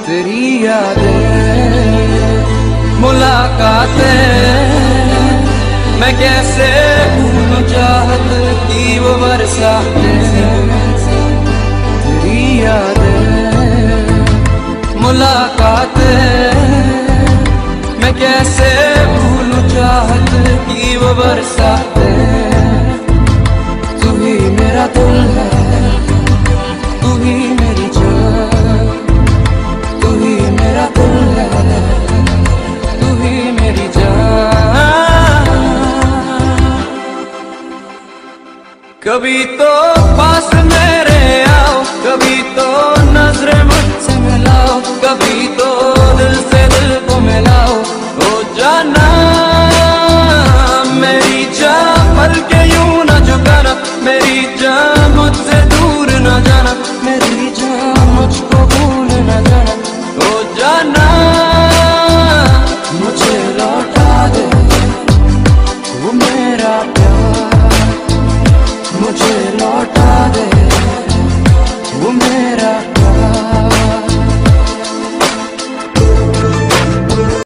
तेरी यादें, मुलाकातें, मैं कैसे भूलूं चाहत की वो बरसातें। तेरी यादें, मुलाकातें, मैं कैसे भूलूं चाहत की वो बरसातें। तू ही मेरा दिल है, तू ही मेरी जान, तू ही मेरा दिल है, तू ही मेरी जान। कभी तो पास मेरे आओ, कभी तो नजरें मुझसे मिलाओ, कभी तो दिल से दिल को मिलाओ। ओ जाना